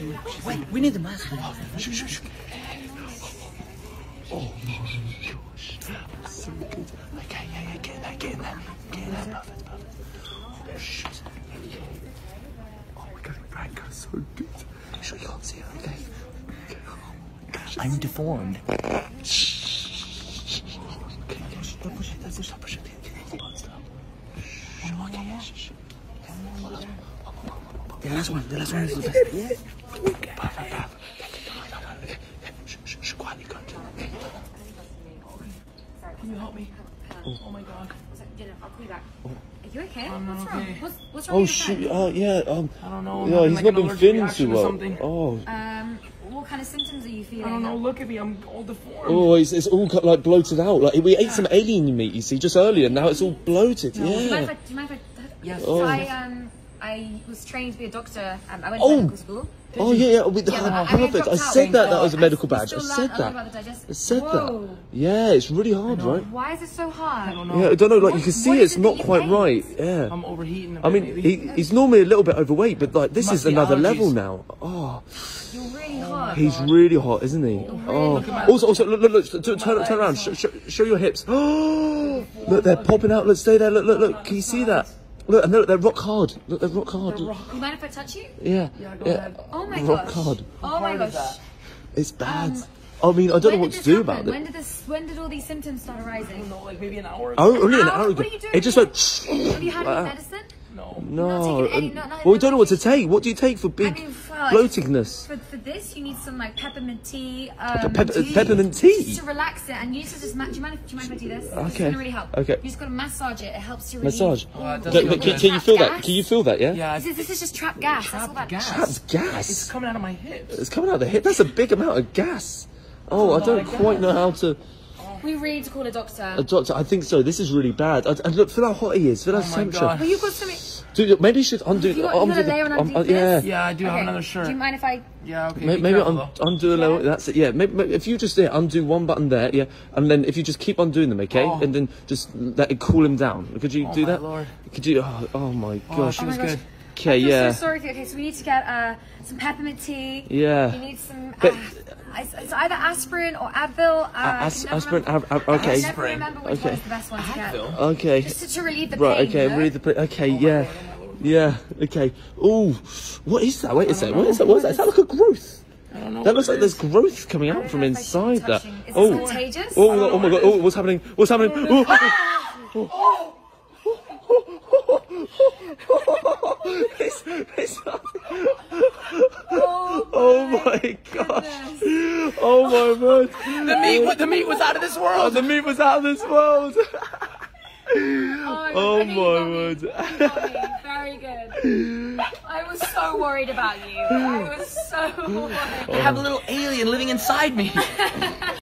Wait, we need the mask. Shh. Oh my gosh. So good. Okay, yeah, get in there. Perfect. Oh shit. Oh my god, Frank, so good. Make sure you can't see it, okay? Oh my gosh. I'm deformed. Shh. Okay, don't push it. Stop pushing it. Okay, yeah. Shh. The last one is the best. Yeah. Perfect. Shh, quietly, go. Can you help me? Oh my god. I'll call you back. Are you okay? I'm not What's okay. wrong? What's wrong with your friend? Yeah, I don't know. yeah, he's not been feeling too well. Oh. What kind of symptoms are you feeling? I don't know. Look at me. I'm all deformed. Oh, it's all like bloated out. Like we ate some alien meat, you see, just earlier. Now it's all bloated. No. Yeah. Do you mind if I? Yes. So I was trained to be a doctor. I went to medical school. Oh yeah. Perfect. I said that was a medical badge. I said that. I said that. Yeah, it's really hard, right? Why is it so hard? I don't know. Yeah, I don't know. Like you can see, it's not quite right. Yeah. I'm overheating. I mean, he's normally a little bit overweight, but like this is another level now. Oh. You're really hot. He's really hot, isn't he? Oh. Also, look. Turn around. Show your hips. Oh. Look, they're popping out. Look, stay there. Look. Can you see that? Look, and they're rock hard. Look, they're rock hard. You mind if I touch you? Yeah. Go ahead. Oh my rock gosh. hard. Oh my gosh. It's bad. I mean, I don't know what to do about it. When did all these symptoms start I arising? don't know, like maybe an hour ago. Oh, only an hour ago. What are you doing? It just went. Have you had any medicine? No. No. Not taking any, Well, we don't know what to take. What do you take for big bloatingness? For this, you need some like peppermint tea. Peppermint tea? Just to relax it, and you just do you mind if I do this? Okay. It's gonna really help. Okay. You just gotta massage it. It helps to relieve. Massage. Can you feel that? Can you feel that? Yeah. Yeah. This is just trapped gas. That's all that gas. That's gas. It's coming out of my hips. It's coming out of the hip. That's a big amount of gas. Oh, I don't quite know how to. We really need to call a doctor. A doctor, I think so. This is really bad. And look, feel how hot he is. Feel how temperature. God. Well, you've got something. Dude, maybe you should undo. You got a layer underneath this? Yeah, I do have another shirt. Do you mind if I? Yeah, okay. Maybe undo a little. That's it. Yeah. Maybe if you just undo one button there. Yeah. And then if you just keep undoing them, okay. Oh. And then just let it cool him down. Could you do that? Lord. Could you? Oh my gosh. She was good. Okay. I feel Yeah. so sorry for you. Okay, so we need to get some peppermint tea. Yeah. You need some. It's either aspirin or Advil. Aspirin. Okay. I never remember which one is the best one to get. Okay. Just to relieve the Right. pain. Okay. You know? Relieve the pain. Okay. Yeah. Yeah. Okay. Oh, what is that? Wait a second. What is that? What is that? Is that like a growth? I don't know. That looks like there's growth coming out from inside that. Is this contagious? Oh my god. Oh, what's happening? What's happening? Oh my gosh. Oh my word. The meat was out of this world. The meat was out of this world. Oh my word. Very good. I was so worried about you. I was so worried. I have a little alien living inside me.